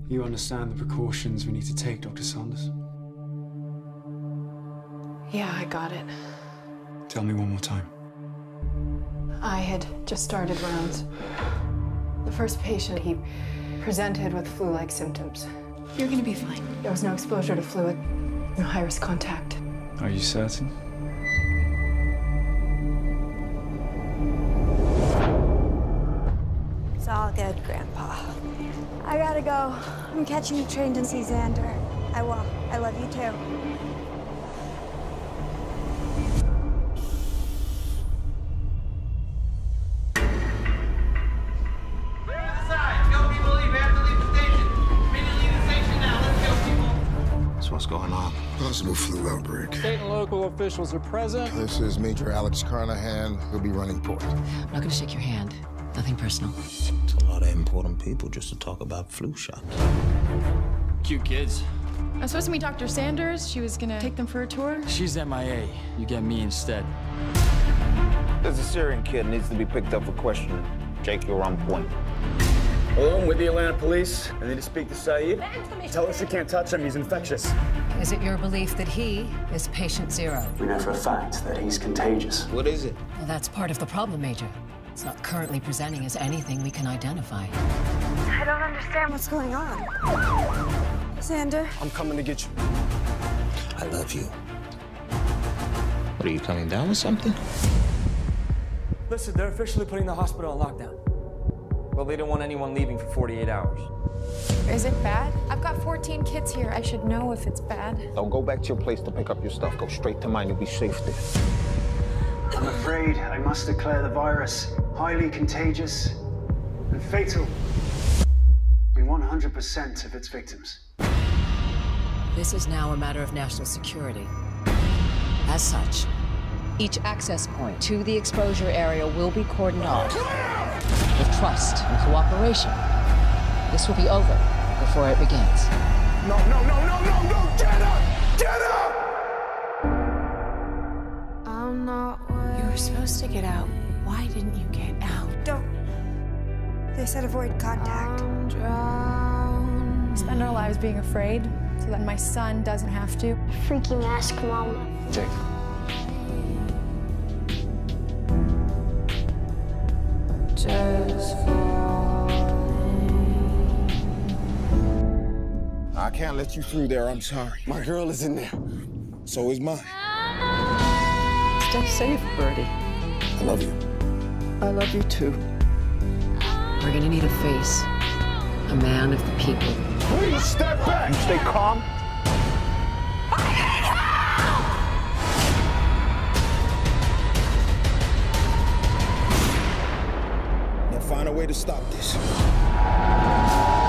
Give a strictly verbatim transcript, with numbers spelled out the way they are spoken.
You understand the precautions we need to take, Doctor Sanders? Yeah, I got it. Tell me one more time. I had just started rounds. The first patient, he presented with flu-like symptoms. You're gonna be fine. There was no exposure to fluid, no high-risk contact. Are you certain? It's all good, Grandpa. I gotta go. I'm catching a train to see Xander. I will. I love you too. What's going on? Possible flu outbreak. State and local officials are present. This is Major Alex Carnahan. He'll be running point. I'm not gonna shake your hand. Nothing personal. It's a lot of important people just to talk about flu shots. Cute kids. I'm supposed to meet Doctor Sanders. She was gonna take them for a tour. She's M I A. You get me instead. There's a Syrian kid needs to be picked up for questioning. Jake, you're on point. Along with the Atlanta police, I need to speak to Saeed. Tell her she can't touch him, he's infectious. Is it your belief that he is patient zero? We know for a fact that he's contagious. What is it? Well, that's part of the problem, Major. It's not currently presenting as anything we can identify. I don't understand what's going on. Xander? I'm coming to get you. I love you. What, are you coming down with something? Listen, they're officially putting the hospital on lockdown. Well, they don't want anyone leaving for forty-eight hours. Is it bad? I've got fourteen kids here. I should know if it's bad. Don't go back to your place to pick up your stuff. Go straight to mine. You'll be safe there. I'm afraid I must declare the virus highly contagious and fatal in one hundred percent of its victims. This is now a matter of national security. As such, each access point to the exposure area will be cordoned off. With trust and cooperation, this will be over before it begins. No, no, no, no, no, no! Get up! Get up! I'm not You were supposed to get out. Why didn't you get out? Don't. They said avoid contact. We spend our lives being afraid so that my son doesn't have to. Freaky mask, Mama. Jake. Just I can't let you through there, I'm sorry. My girl is in there. So is mine. Stay safe, Birdie. I love you. I love you too. We're gonna need a face, a man of the people. Please step back! You stay calm. Now find a way to stop this.